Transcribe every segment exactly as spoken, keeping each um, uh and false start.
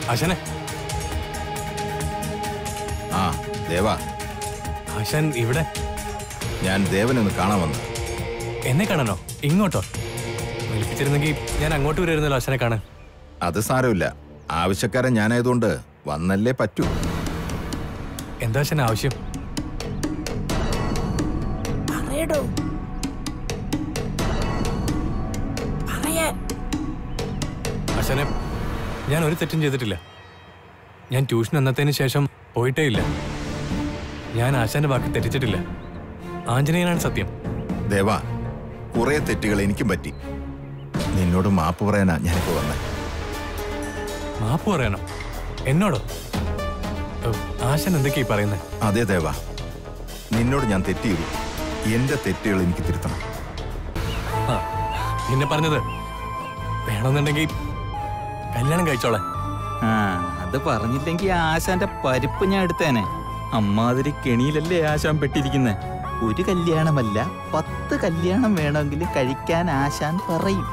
ആശാനെ. ആ ദേവാ. ആശാൻ ഇവിടെ? ഞാൻ ദേവനൊന്ന് കാണാൻ വന്നു. എന്നെ കാണാനോ? ഇങ്ങോട്ടോ? വിളിപ്പിച്ചിരുന്നെങ്കിൽ ഞാൻ അങ്ങോട്ട് വരുമായിരുന്നല്ലോ ആശാനെ കാണാൻ. അത് സാരമില്ല, ആവശ്യക്കാരൻ ഞാനായതുകൊണ്ട് വന്നല്ലേ പറ്റൂ. എന്താ ആശാൻ ആവശ്യം? ആശാനെ, ഞാൻ ഒരു തെറ്റും ചെയ്തിട്ടില്ല. ഞാൻ ട്യൂഷൻ എന്നതിന് ശേഷം പോയിട്ടേ ഇല്ല. ഞാൻ ആശാന്റെ വാക്ക് തെറ്റിച്ചിട്ടില്ല. ആഞ്ജനേയനാണ് സത്യം. ദേവാ, കുറെ തെറ്റുകൾ എനിക്കും പറ്റി. നിന്നോട് മാപ്പ് പറയാനാ ഞാനിപ്പോ വന്നേ. മാപ്പ് പറയാനോ? എന്നോടോ? ആശാൻ എന്തൊക്കെയാ പറയുന്നത്? അതെ ദേവാ, നിന്നോട് ഞാൻ തെറ്റ് ചെയ്തു. എന്റെ തെറ്റുകൾ എനിക്ക് തിരുത്തണം. ആ, പിന്നെ പറഞ്ഞത് വേണമെന്നുണ്ടെങ്കിൽ കല്യാണം കഴിച്ചോളെ. ആ, അത് പറഞ്ഞില്ലെങ്കിൽ ആശാന്റെ പരിപ്പ് ഞാൻ എടുത്തേനെ. അമ്മാതിരി കെണിയിലല്ലേ ആശാൻ പെട്ടിരിക്കുന്നേ. ഒരു കല്യാണമല്ല, പത്ത് കല്യാണം വേണമെങ്കിൽ കഴിക്കാൻ ആശാൻ പറയും.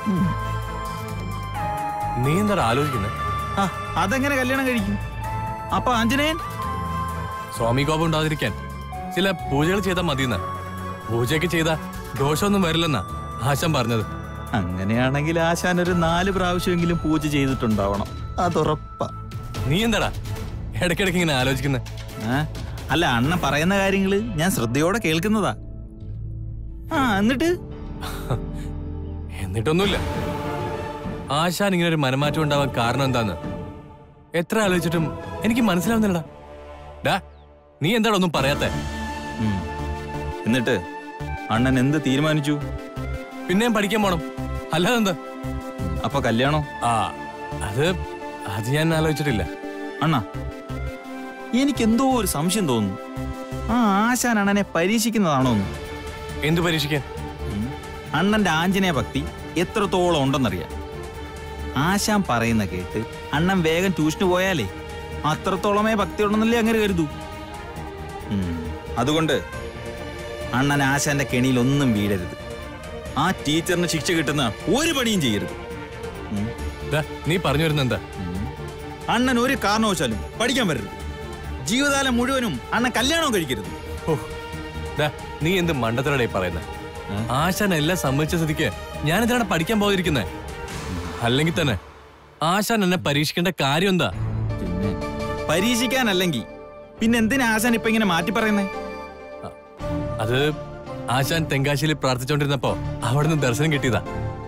നീ എന്താ ആലോചിക്കുന്നത്? ആ, അതെങ്ങനെ കല്യാണം കഴിക്കും? അപ്പൊ ആഞ്ജനേയൻ സ്വാമി കോപം ഉണ്ടാതിരിക്കാൻ ചില പൂജകൾ ചെയ്താൽ മതിയെന്ന. പൂജയൊക്കെ ചെയ്താ ദോഷമൊന്നും വരില്ലെന്നാ ആശാൻ പറഞ്ഞത്. അങ്ങനെയാണെങ്കിൽ ആശാൻ ഒരു നാല് പ്രാവശ്യമെങ്കിലും പൂജ ചെയ്തിട്ടുണ്ടാവണം, അതുറപ്പാ. നീ എന്താടാ ഇടയ്ക്കിടയ്ക്ക് ഇങ്ങനെ ആലോചിക്കുന്നത്? അല്ല, അണ്ണൻ പറയുന്ന കാര്യങ്ങള് ഞാൻ ശ്രദ്ധയോടെ കേൾക്കുന്നതാ. ആ, എന്നിട്ട് എന്നിട്ടൊന്നുമില്ല. ആശാൻ ഇങ്ങനെ ഒരു മനമാറ്റം ഉണ്ടാവാൻ കാരണം എന്താന്ന് എത്ര ആലോചിച്ചിട്ടും എനിക്ക് മനസ്സിലാവുന്നില്ലടാ. ഡാ, നീ എന്താടാ ഒന്നും പറയാത്തെ? എന്നിട്ട് അണ്ണൻ എന്ത് തീരുമാനിച്ചു? പിന്നെയും പഠിക്കാൻ പോണം, അല്ലാതെ എന്താ? അപ്പൊ കല്യാണോ? ആ, അത് അത് ഞാൻ ആലോചിച്ചിട്ടില്ല. അണ്ണാ, എനിക്കെന്തോ ഒരു സംശയം തോന്നുന്നു. ആ ആശാൻ അണ്ണനെ പരീക്ഷിക്കുന്നതാണോ? എന്ത് പരീക്ഷിക്കാൻ? അണ്ണന്റെ ആഞ്ജനേയ ഭക്തി എത്രത്തോളം ഉണ്ടെന്നറിയാം. ആശാൻ പറയുന്ന കേട്ട് അണ്ണൻ വേഗം ട്യൂഷന് പോയാലേ അത്രത്തോളമേ ഭക്തി ഉണ്ടെന്നല്ലേ അങ്ങനെ കരുതൂ. അതുകൊണ്ട് അണ്ണൻ ആശാന്റെ കെണിയിൽ ഒന്നും വീഴരുത്. ആ ടീച്ചറിന് ശിക്ഷ കിട്ടുന്ന ഒരു പണിയും ചെയ്യരുത്. നീ പറഞ്ഞു വരുന്ന എന്താ? അണ്ണൻ ഒരു കാരണവശാലും പഠിക്കാൻ വരരുത്. ജീവിതകാലം മുഴുവനും അണ്ണൻ കല്യാണവും കഴിക്കരുത്. നീ എന്ത് മണ്ടത്തരടേ പറയുന്നത്? ആശാൻ എല്ലാം സമ്മതിച്ച സ്ഥിതിക്ക് ഞാൻ എന്തിനാണ് പഠിക്കാൻ പോയിരിക്കുന്നത്? അല്ലെങ്കിൽ തന്നെ ആശാൻ എന്നെ പരീക്ഷിക്കേണ്ട കാര്യം എന്താ? പിന്നെ പരീക്ഷിക്കാനല്ലെങ്കിൽ പിന്നെ എന്തിനാ ആശാൻ ഇപ്പൊ ഇങ്ങനെ മാറ്റി പറയുന്നേ? അത് ആശാൻ തെങ്കാശിയിൽ പ്രാർത്ഥിച്ചോണ്ടിരുന്നപ്പോ അവിടുന്ന് ദർശനം കിട്ടിയതാ.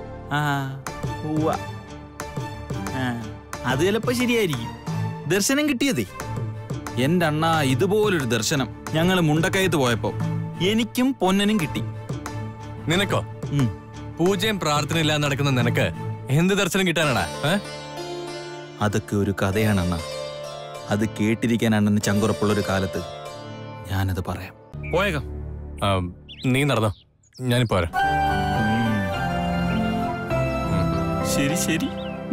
അത് ചിലപ്പോ ശരിയായിരിക്കും. ദർശനം കിട്ടിയതേ. എന്റെ അണ്ണ, ഇതുപോലൊരു ദർശനം ഞങ്ങള് മുണ്ടക്കയത്ത് പോയപ്പോ എനിക്കും പൊന്നനും കിട്ടി. നിനക്കോ? പൂജയും പ്രാർത്ഥന ഇല്ലാതെ നടക്കുന്ന നിനക്ക് എന്ത് ദർശനം കിട്ടാനാടാ? അതൊക്കെ ഒരു കഥയാണ് അണ്ണ. അത് കേട്ടിരിക്കാൻ അണ്ണന് ചങ്കുറപ്പുള്ളൊരു കാലത്ത് ഞാനത് പറയാം. പോയേക്കാം. നീ നടന്നോ, ഞാനിപ്പോ വരാം. ശരി ശരി.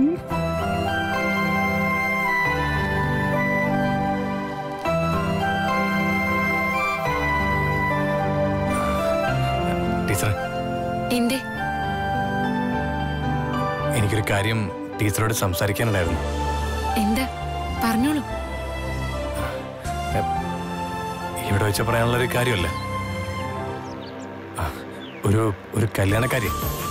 ടീച്ചറെ, എനിക്കൊരു കാര്യം ടീച്ചറോട് സംസാരിക്കാനുണ്ടായിരുന്നു. എന്താ? പറഞ്ഞോളൂ. ഇവിടെ വെച്ച് പറയാനുള്ളൊരു കാര്യമല്ല, ഒരു ഒരു കല്യാണക്കാര്യം.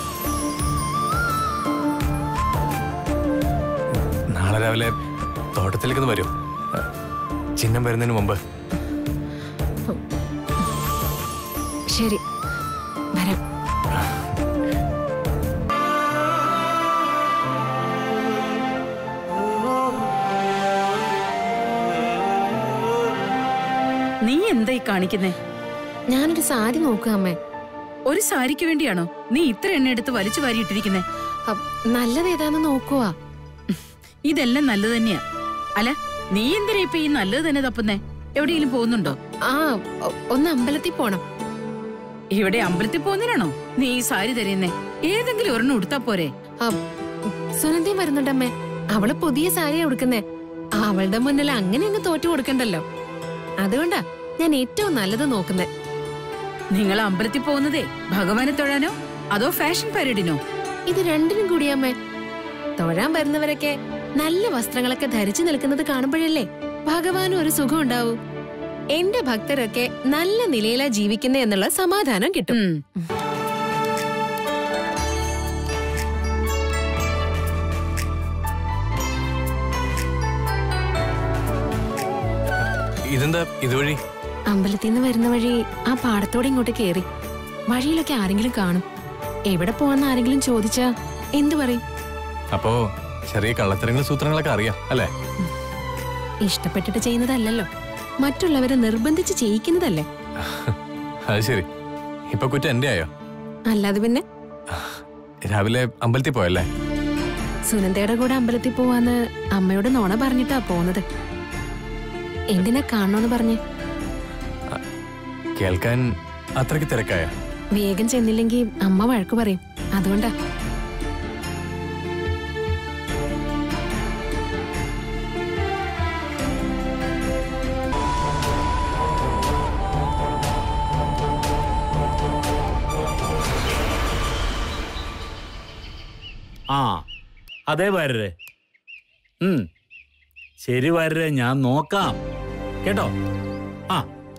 നാളെ രാവിലെ തോട്ടത്തിലേക്ക് വരും, ചിഹ്നം വരുന്നതിന് മുമ്പ്. ശരി, വരാം. നീ എന്തായി കാണിക്കുന്നേ? ഞാനൊരു സാരി നോക്കുക അമ്മേ. ഒരു സാരിക്ക് വേണ്ടിയാണോ നീ ഇത്ര എണ്ണ എടുത്ത് വലിച്ചു വാരിയിട്ടിരിക്കുന്നേ? നല്ലത് ഏതാന്ന് നോക്കുവാ. ഇതെല്ലാം നല്ലത് തന്നെയാ. അല്ല, നീ എന്തിനാ ഇപ്പൊ ഈ നല്ലത് തന്നെ തപ്പുന്നേ? എവിടെയെങ്കിലും പോകുന്നുണ്ടോ? ആ, ഒന്ന് അമ്പലത്തിൽ പോണം. ഇവിടെ അമ്പലത്തിൽ പോകുന്നതിനാണോ നീ ഈ സാരി തരുന്നേ? ഏതെങ്കിലും ഒരെണ്ണം ഉടുത്താ പോരെ? സുനന്ദി വരുന്നുണ്ടമ്മേ. അവള് പുതിയ സാരിയാ ഉടുക്കുന്നേ. അവളുടെ മുന്നിൽ അങ്ങനെ അങ്ങ് തോറ്റു കൊടുക്കണ്ടല്ലോ. അതുകൊണ്ടാ ഞാൻ ഏറ്റവും നല്ലത് നോക്കുന്നേ. നിങ്ങൾ അമ്പലത്തിൽ പോകുന്നതേ ഭഗവാനെ തൊഴാനോ അതോ ഫാഷൻ പരേഡിനോ? ഇത് രണ്ടിനും കൂടിയമ്മേ. തൊഴാൻ വരുന്നവരൊക്കെ നല്ല വസ്ത്രങ്ങളൊക്കെ ധരിച്ചു നിൽക്കുന്നത് കാണുമ്പോഴല്ലേ ഭഗവാനും ഒരു സുഖം ഉണ്ടാവൂ. എന്റെ ഭക്തരൊക്കെ നല്ല നിലയിലാ ജീവിക്കുന്നേ എന്നുള്ള സമാധാനം കിട്ടും. ഉം. ഇതെന്താ ഇതുവഴി? അമ്പലത്തിൽ നിന്ന് വരുന്ന വഴി ആ പാടത്തോടെ ഇങ്ങോട്ട് കേറി. വഴിയിലൊക്കെ ആരെങ്കിലും കാണും. എവിടെ പോവാന്ന് ആരെങ്കിലും ചോദിച്ചാ എന്തു പറയും? അപ്പോ ചെറിയ കള്ളത്തരങ്ങളും സൂത്രങ്ങളൊക്കെ അറിയാം അല്ലേ? ഇഷ്ടപ്പെട്ടിട്ട് ചെയ്യുന്നതല്ലല്ലോ, മറ്റുള്ളവരെ നിർബന്ധിച്ച് ചെയ്യിക്കുന്നതല്ലേ. അത് ശരി. ഇപ്പൊ കുറ്റം എന്റെ ആയോ? അല്ലാതെ പിന്നെ. രാവിലെ അമ്പലത്തിൽ പോയല്ലേ? സുനന്ദയുടെ കൂടെ അമ്പലത്തിൽ പോവാന്ന് അമ്മയോട് നോണ പറഞ്ഞിട്ടാ പോന്നത്. എന്തിനാ കാണണോന്ന് പറഞ്ഞ്? കേൾക്കാൻ അത്രയ്ക്ക് തിരക്കായ? വേഗം ചെന്നില്ലെങ്കിൽ അമ്മ വഴക്ക് പറയും, അതുകൊണ്ടാ. ആ അതെ വാരരെ. ഉം ശരി വാരരെ, ഞാൻ നോക്കാം കേട്ടോ. ആ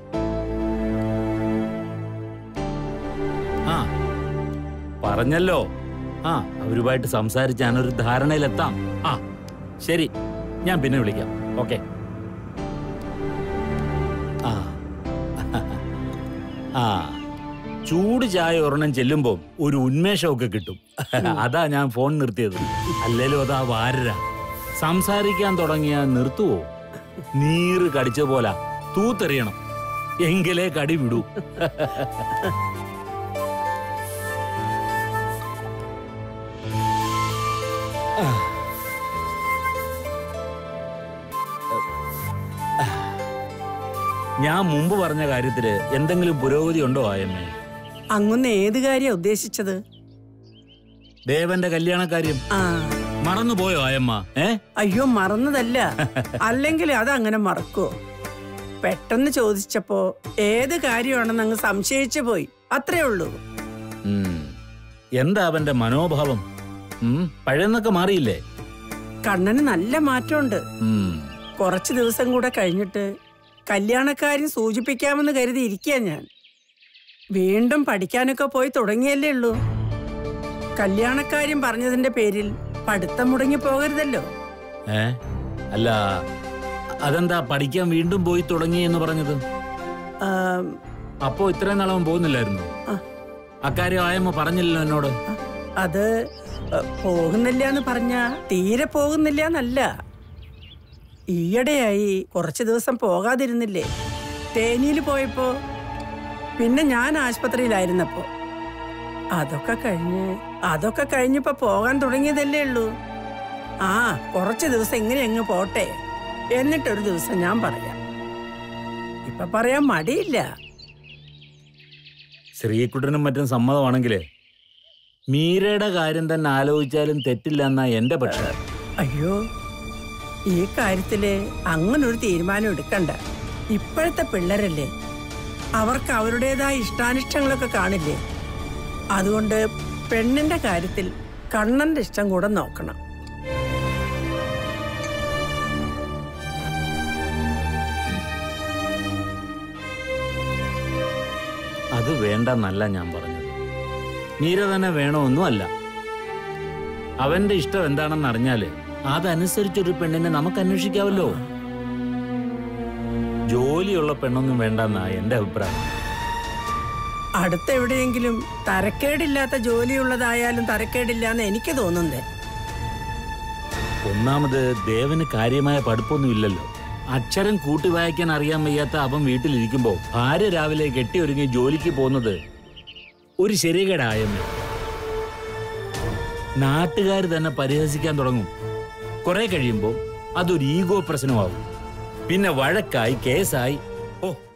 ആ പറഞ്ഞല്ലോ. ആ അവരുമായിട്ട് സംസാരിച്ച് ഞാനൊരു ധാരണയിലെത്താം. ആ ശരി, ഞാൻ പിന്നെ വിളിക്കാം. ഓക്കെ. ആ ആ ചൂട് ചായ ഒരെണ്ണം ചെല്ലുമ്പോ ഒരു ഉന്മേഷമൊക്കെ കിട്ടും. അതാ ഞാൻ ഫോൺ നിർത്തിയത്. അല്ലേലും അതാ വാരര സംസാരിക്കാൻ തുടങ്ങിയാ നിർത്തുവോ? നീറ് കടിച്ച പോലെ തൂത്തെറിയണം, എങ്കിലേ കടി വിടൂ. ഞാൻ മുമ്പ് പറഞ്ഞ കാര്യത്തില് എന്തെങ്കിലും പുരോഗതി ഉണ്ടോ ആയമ്മേ? അങ്ങൊന്ന് ഏത് കാര്യ ഉദ്ദേശിച്ചത്? ദേവന്റെ കല്യാണക്കാര്യം. ആ മറന്നുപോയോ ആയമ്മ? ഏ അയ്യോ, മറന്നതല്ല. അല്ലെങ്കിൽ അതങ്ങനെ മറക്കോ? പെട്ടെന്ന് ചോദിച്ചപ്പോ ഏത് കാര്യമാണെന്ന് അങ്ങ് സംശയിച്ചു പോയി, അത്രേ ഉള്ളൂ. എന്താ അവന്റെ മനോഭാവം? പഴയന്നൊക്കെ മാറിയില്ലേ? കണ്ണന് നല്ല മാറ്റമുണ്ട്. കുറച്ചു ദിവസം കൂടെ കഴിഞ്ഞിട്ട് കല്യാണക്കാര്യം സൂചിപ്പിക്കാമെന്ന് കരുതി ഇരിക്കുക ഞാൻ. വീണ്ടും പഠിക്കാനൊക്കെ പോയി തുടങ്ങിയല്ലേ ഉള്ളൂ. കല്യാണക്കാര്യം പറഞ്ഞതിന്റെ പേരിൽ പഠിത്തം മുടങ്ങി പോകരുതല്ലോ. ഏ അല്ല, അതെന്താ പഠിക്കാൻ വീണ്ടും പോയി തുടങ്ങി എന്ന് പറഞ്ഞത്? അപ്പോ ഇത്രയും നാളവൻ പോകുന്നില്ലായിരുന്നു? അക്കാര്യം ആയമ്മ പറഞ്ഞില്ലല്ലോ എന്നോട്. അത് പോകുന്നില്ല എന്ന് പറഞ്ഞ തീരെ പോകുന്നില്ല എന്നല്ല. ഈയിടെയായി കുറച്ചു ദിവസം പോകാതിരുന്നില്ലേ? തേനിയിൽ പോയപ്പോ, പിന്നെ ഞാൻ ആശുപത്രിയിലായിരുന്നപ്പോ. അതൊക്കെ കഴിഞ്ഞ് അതൊക്കെ കഴിഞ്ഞപ്പോ പോകാൻ തുടങ്ങിയതല്ലേ ഉള്ളൂ. ആ കുറച്ചു ദിവസം ഇങ്ങനെ അങ്ങ് പോട്ടെ, എന്നിട്ടൊരു ദിവസം ഞാൻ പറയാം. ഇപ്പൊ പറയാൻ മടിയില്ല. ശ്രീകുട്ടനും മറ്റും സമ്മതമാണെങ്കിലേ മീരയുടെ കാര്യം തന്നെ ആലോചിച്ചാലും തെറ്റില്ല എന്നാ എന്റെ പക്ഷം. അയ്യോ, ഈ കാര്യത്തില് അങ്ങനൊരു തീരുമാനം എടുക്കണ്ട. ഇപ്പോഴത്തെ പിള്ളേരല്ലേ, അവർക്ക് അവരുടേതായ ഇഷ്ടാനിഷ്ടങ്ങളൊക്കെ കാണില്ലേ. അതുകൊണ്ട് പെണ്ണിന്റെ കാര്യത്തിൽ കണ്ണന്റെ ഇഷ്ടം കൂടെ നോക്കണം. അത് വേണ്ടെന്നല്ല ഞാൻ പറഞ്ഞത്. മീര തന്നെ വേണമെന്നും അല്ല. അവന്റെ ഇഷ്ടം എന്താണെന്ന് അറിഞ്ഞാല് അതനുസരിച്ചൊരു പെണ്ണിനെ നമുക്ക് അന്വേഷിക്കാവല്ലോ. ജോലിയുള്ള പെണ്ണൊന്നും വേണ്ടെന്നാ എന്റെ അഭിപ്രായം. അടുത്തെവിടെയെങ്കിലും തരക്കേടില്ലാത്ത ജോലിയുള്ളതായാലും തരക്കേടില്ലാന്ന് എനിക്ക് തോന്നുന്നേ. ഒന്നാമത് ദേവന് കാര്യമായ പഠിപ്പൊന്നുമില്ലല്ലോ. അക്ഷരം കൂട്ടി വായിക്കാൻ അറിയാൻ വയ്യാത്ത അവൻ വീട്ടിലിരിക്കുമ്പോ ഭാര്യ രാവിലെ കെട്ടിയൊരുങ്ങി ജോലിക്ക് പോകുന്നത് ഒരു ശരികേടായെന്ന് നാട്ടുകാർ തന്നെ പരിഹസിക്കാൻ തുടങ്ങും. കുറെ കഴിയുമ്പോൾ അതൊരു ഈഗോ പ്രശ്നമാവും. പിന്നെ വഴക്കായി, കേസായി. ഓ